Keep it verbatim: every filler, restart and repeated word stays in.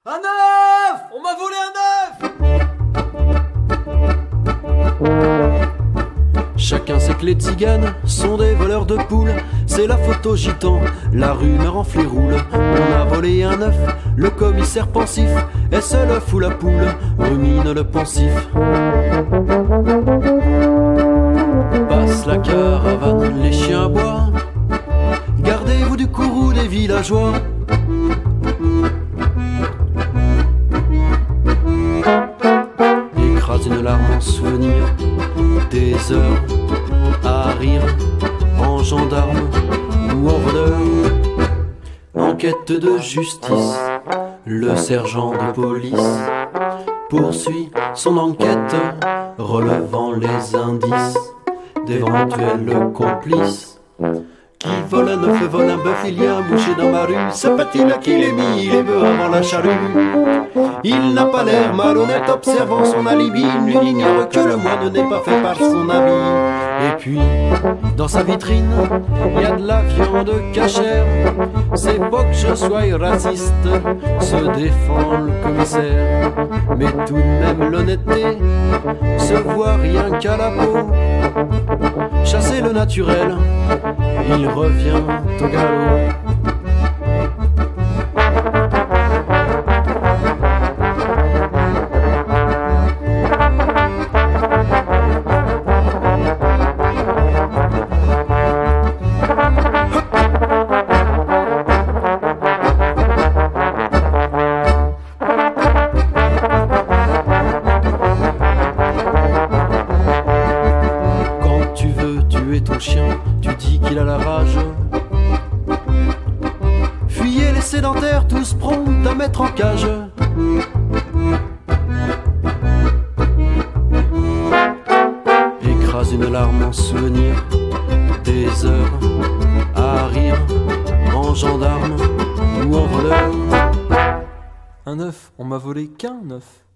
Un œuf! On m'a volé un œuf! Chacun sait que les tziganes sont des voleurs de poules. C'est la photo gitan, la rumeur en roule. On a volé un œuf, le commissaire pensif. Est-ce l'œuf ou la poule? Rumine le pensif. Passe la caravane, les chiens aboient. Gardez-vous du courroux des villageois. Écrase une larme en souvenir des heures à rire, en gendarme ou en voleur. Enquête de justice, le sergent de police poursuit son enquête, relevant les indices d'éventuels complices. Qui vole un œuf, vole un bœuf, il y a un boucher dans ma rue. C'est pas-il qui l'ait mis les bœufs avant la charrue? Il n'a pas l'air malhonnête, observant son alibi. Nul ignore que le moine n'est pas fait par son ami. Et puis, dans sa vitrine, il y a de la viande cachère. C'est pas que je sois raciste, se défend le commissaire. Mais tout de même l'honnêteté se voit rien qu'à la peau. Chasser le naturel, il revient au galop. Tuer ton chien, tu dis qu'il a la rage. Fuyez les sédentaires, tous prompts à mettre en cage. Écrase une larme en souvenir des heures à rire, en gendarme ou en voleur. Un œuf, on m'a volé qu'un œuf.